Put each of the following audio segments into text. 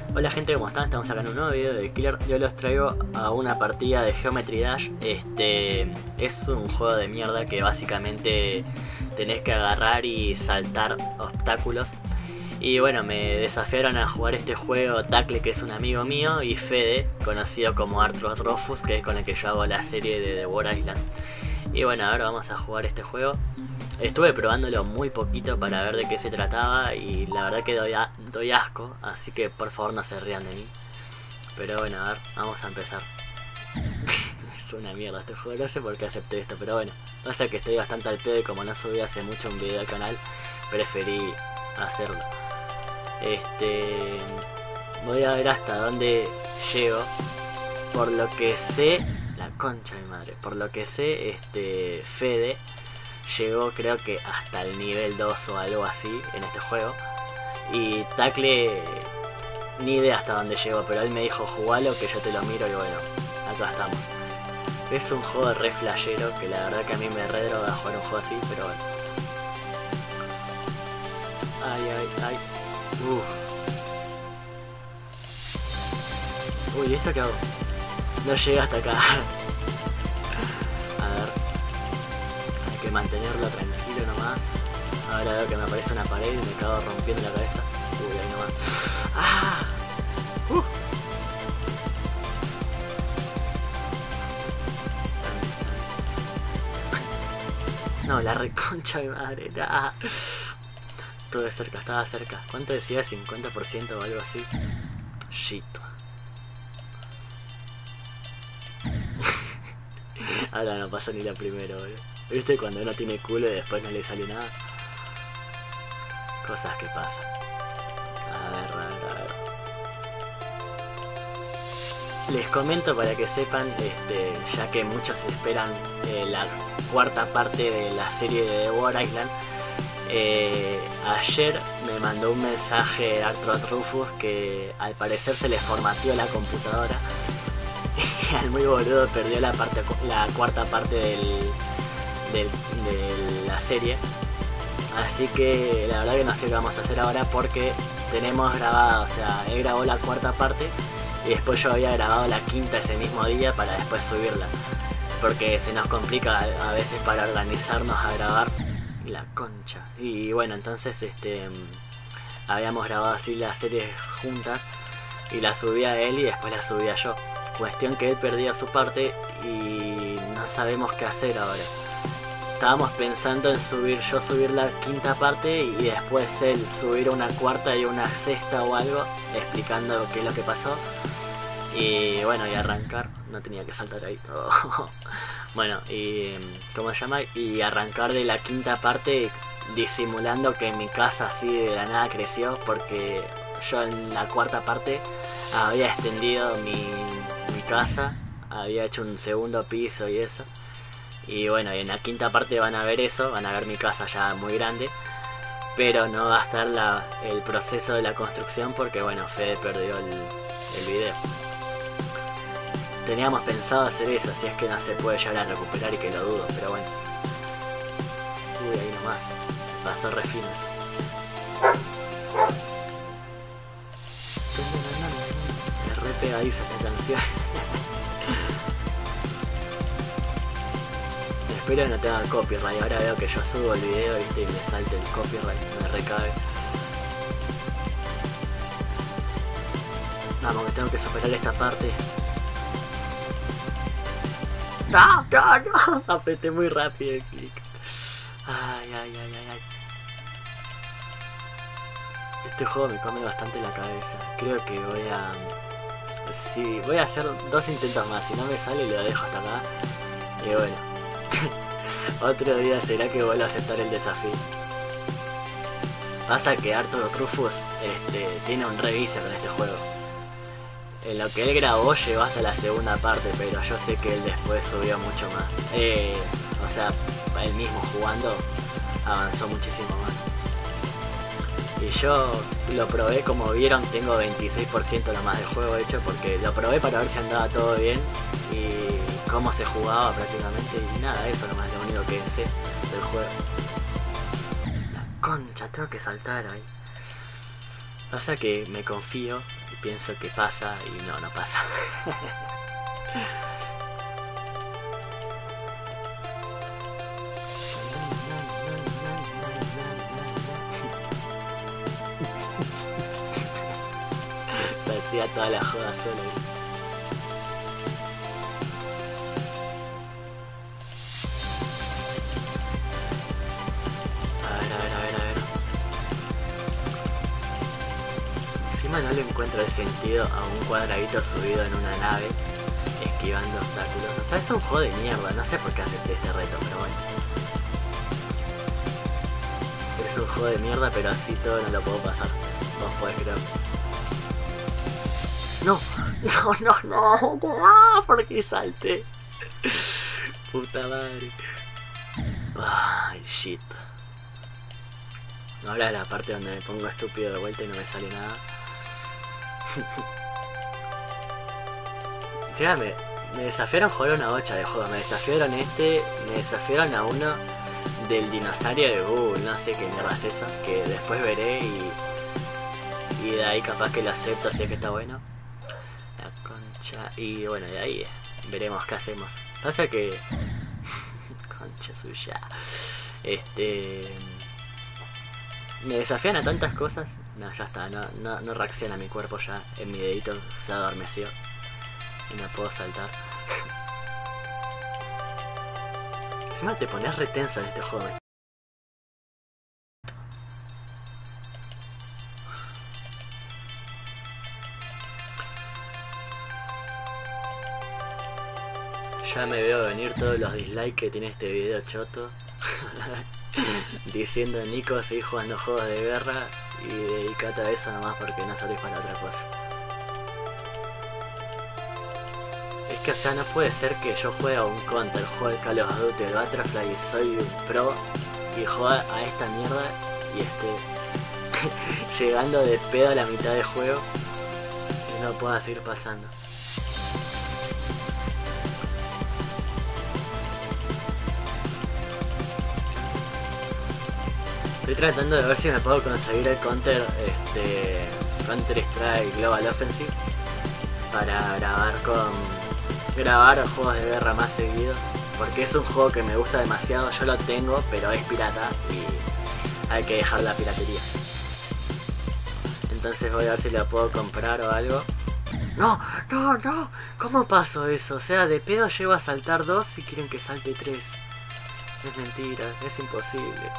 Hola gente, ¿cómo están? Estamos acá en un nuevo video de Killer. Yo los traigo a una partida de Geometry Dash. Es un juego de mierda que básicamente tenés que agarrar y saltar obstáculos. Y bueno, me desafiaron a jugar este juego Tackle, que es un amigo mío, y Fede, conocido como Arthur Rufus, que es con el que yo hago la serie de The War Island. Y bueno, ahora vamos a jugar este juego. Estuve probándolo muy poquito para ver de qué se trataba y la verdad que doy asco, así que por favor no se rían de mí. Pero bueno, a ver, vamos a empezar. Es una mierda este juego, no sé por qué acepté esto, pero bueno. Pasa que estoy bastante al pedo y como no subí hace mucho un video al canal, preferí hacerlo. Voy a ver hasta dónde llego. Por lo que sé, la concha de mi madre, por lo que sé, Fede llegó creo que hasta el nivel 2 o algo así en este juego. Y Tackle ni idea hasta dónde llegó, pero él me dijo jugalo que yo te lo miro y bueno, acá estamos. Es un juego re flashero que la verdad que a mí me re droga jugar un juego así, pero bueno. Ay. Uy, ¿esto qué hago? No llega hasta acá. A ver. Hay que mantenerlo tranquilo nomás. Ahora veo que me aparece una pared y me acabo rompiendo la cabeza. Uy, ahí nomás. ¡Ah! No, la reconcha de madre. Nah. Estuve cerca, estaba cerca. ¿Cuánto decía? 50% o algo así. Shit. Ahora no pasa ni la primera, boludo. ¿Viste cuando uno tiene culo y después no le sale nada? Cosas que pasan. A ver. Les comento para que sepan, ya que muchos esperan la cuarta parte de la serie de The War Island. Ayer me mandó un mensaje Arthur Rufus que al parecer se le formateó la computadora. Y al muy boludo perdió la cuarta parte de la serie. Así que la verdad que no sé qué vamos a hacer ahora porque tenemos grabado, o sea, he grabado la cuarta parte y después yo había grabado la quinta ese mismo día para después subirla. Porque se nos complica a veces para organizarnos a grabar la concha. Y bueno, entonces habíamos grabado así las series juntas y la subía él y después la subía yo. Cuestión que él perdía su parte y no sabemos qué hacer ahora. Estábamos pensando en subir la quinta parte y después él subir una cuarta y una sexta o algo explicando qué es lo que pasó. Y bueno, y arrancar. No tenía que saltar ahí todo. Bueno, y ¿cómo se llama? Y arrancar de la quinta parte disimulando que mi casa así de la nada creció, porque yo en la cuarta parte había extendido mi casa, había hecho un segundo piso y eso. Y bueno, y en la quinta parte van a ver eso, van a ver mi casa ya muy grande, pero no va a estar el proceso de la construcción porque bueno, Fede perdió el video. Teníamos pensado hacer eso, si es que no se puede llegar a recuperar y que lo dudo, pero bueno. Uy, ahí nomás, pasó re fino. Es re pegadiza esta canción. Espero no tenga copyright. Ahora veo que yo subo el video, ¿viste? Y me salte el copyright, me recabe. Vamos, que tengo que superar esta parte. No. Apreté muy rápido el clic. Ay. Este juego me come bastante la cabeza. Creo que voy a hacer 2 intentos más. Si no me sale lo dejo hasta acá. Y bueno. Otro día será que vuelvo a aceptar el desafío. Pasa que Arthur Rufus tiene un reviso con este juego. En lo que él grabó llegó hasta la segunda parte, pero yo sé que él después subió mucho más. O sea, él mismo jugando avanzó muchísimo más. Y yo lo probé, como vieron, tengo 26% nomás del juego hecho, porque lo probé para ver si andaba todo bien y cómo se jugaba prácticamente, y nada, eso nomás es lo único que sé del juego. La concha, tengo que saltar ahí. Pasa que me confío pienso que pasa y no pasa. Se hacía toda la joda solo. No le encuentro el sentido a un cuadradito subido en una nave esquivando obstáculos. O sea, es un juego de mierda. No sé por qué acepté este reto, pero bueno. Es un juego de mierda, pero así todo no lo puedo pasar. Vos podés creer. No, ¿por qué salté? Puta madre. Ay, shit. Ahora es la parte donde me pongo estúpido de vuelta y no me sale nada. Ya me desafiaron a jugar una bocha de juegos. Me desafiaron me desafiaron a uno del dinosaurio de Google, no sé qué mierda es eso, que después veré y de ahí capaz que lo acepto, así que está bueno. La concha, y bueno, de ahí veremos qué hacemos. Pasa que concha suya, me desafían a tantas cosas. No, ya está, no reacciona mi cuerpo ya. En mi dedito se adormeció y no puedo saltar. Encima te pones retenso en este juego. Ya me veo venir todos los dislikes que tiene este video choto. Diciendo Nico, seguí jugando juegos de guerra y dedicate a eso nomás porque no salís para otra cosa. Es que o sea, no puede ser que yo juegue a un Counter, juegue al Call of Duty, el Butterfly y soy un pro y juega a esta mierda y llegando de pedo a la mitad del juego y no pueda seguir pasando. Estoy tratando de ver si me puedo conseguir el Counter Strike Global Offensive para grabar juegos de guerra más seguidos, porque es un juego que me gusta demasiado. Yo lo tengo, pero es pirata y hay que dejar la piratería. Entonces voy a ver si lo puedo comprar o algo. No, ¿cómo pasó eso? O sea, de pedo llego a saltar 2 y quieren que salte 3. Es mentira, es imposible.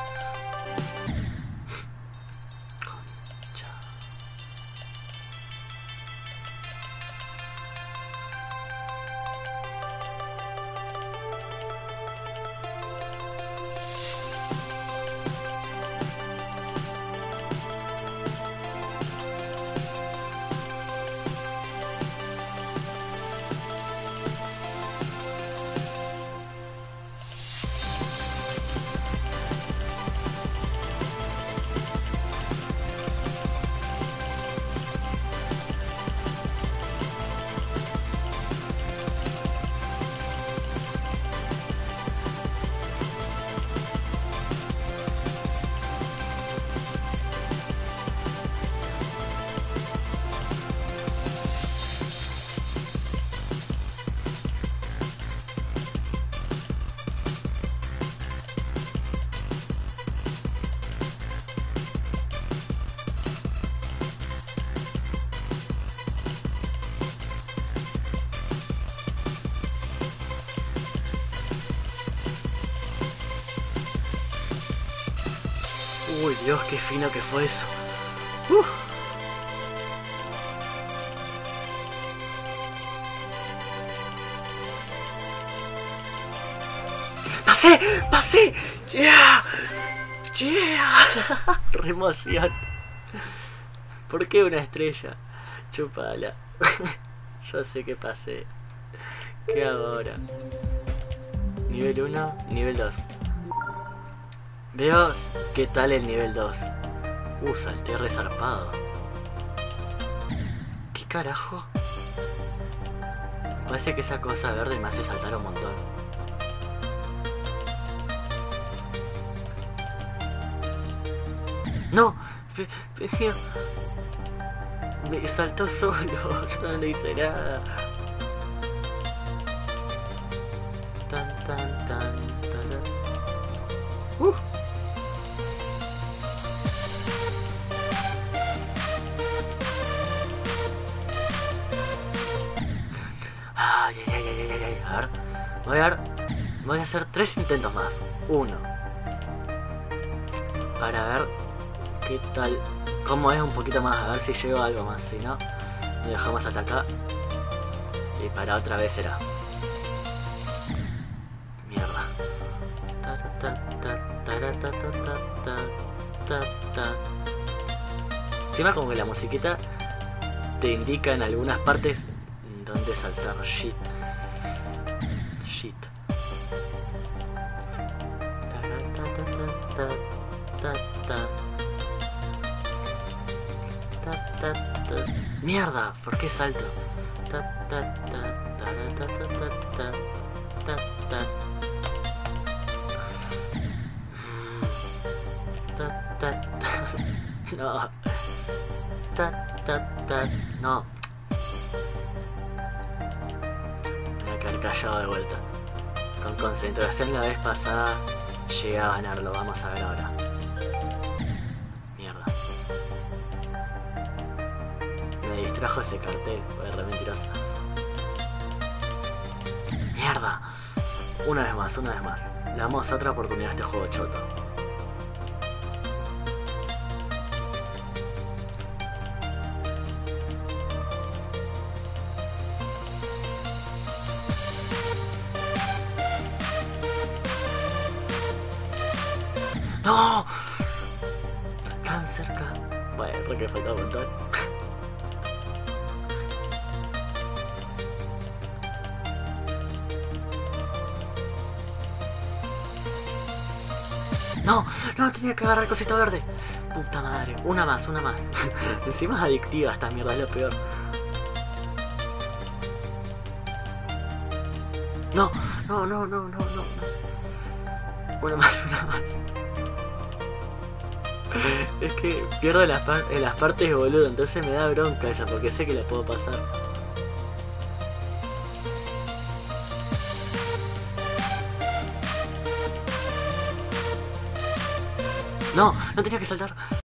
Uy, Dios, qué fino que fue eso. ¡Pasé! ¡Yeah! Re emoción. ¿Por qué una estrella? Chupala. Yo sé que pasé. ¿Qué hago ahora? Nivel 1, nivel 2. Veo qué tal el nivel 2. Salté resarpado. ¿Qué carajo? Parece que esa cosa verde me hace saltar un montón. ¡No! Me saltó solo, yo no le hice nada. Tan tan tan tan. Ay, ay, ay, ay, ay, ay. A ver, voy a hacer 3 intentos más. 1 para ver qué tal, cómo es un poquito más, a ver si llego a algo más. Si no, me dejamos hasta acá y para otra vez será. Mierda. Encima como que la musiquita te indica en algunas partes dónde saltar. Shit. Mierda, ¿por qué salto? No. No. Me voy a quedar callado de vuelta. Con concentración la vez pasada llegué a ganarlo, vamos a ver ahora. Mierda. Me distrajo ese cartel, fue re mentiroso. Mierda. Una vez más. Le damos otra oportunidad a este juego choto. ¡No! Tan cerca. Bueno, porque falta un montón. No, tenía que agarrar cosita verde. Puta madre, una más. Encima es adictiva esta mierda, es lo peor. No. Una más. Es que pierdo las partes, boludo, entonces me da bronca esa, porque sé que la puedo pasar. No tenía que saltar.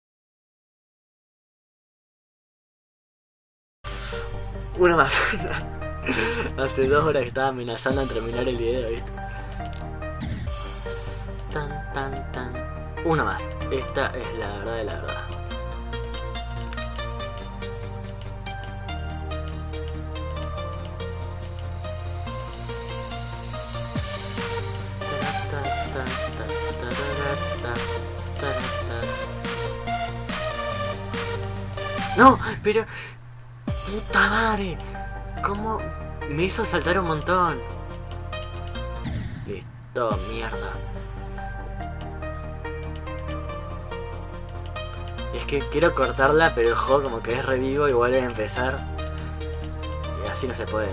Una más. Hace 2 horas que estaba amenazando en terminar el video, ¿viste? Tan. Una más. Esta es la verdad de la verdad. No, pero... ¡Puta madre! ¿Cómo me hizo saltar un montón? Listo, mierda. Es que quiero cortarla, pero el juego como que es revivo y vuelve a empezar. Y así no se puede,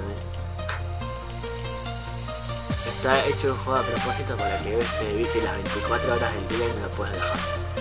Está hecho un juego a propósito para que te vicie las 24 horas del día y no lo puedes dejar.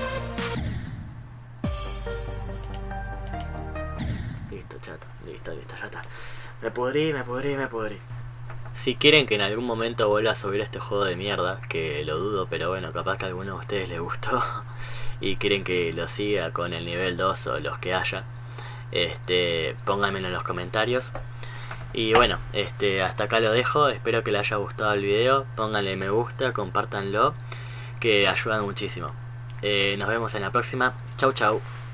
Listo, chato. Listo, ya está. Me pudrí. Si quieren que en algún momento vuelva a subir este juego de mierda, que lo dudo, pero bueno, capaz que a alguno de ustedes les gustó y quieren que lo siga con el nivel 2 o los que haya, pónganmelo en los comentarios. Y bueno, hasta acá lo dejo. Espero que les haya gustado el video. Pónganle me gusta, compártanlo, que ayudan muchísimo. Nos vemos en la próxima. Chau.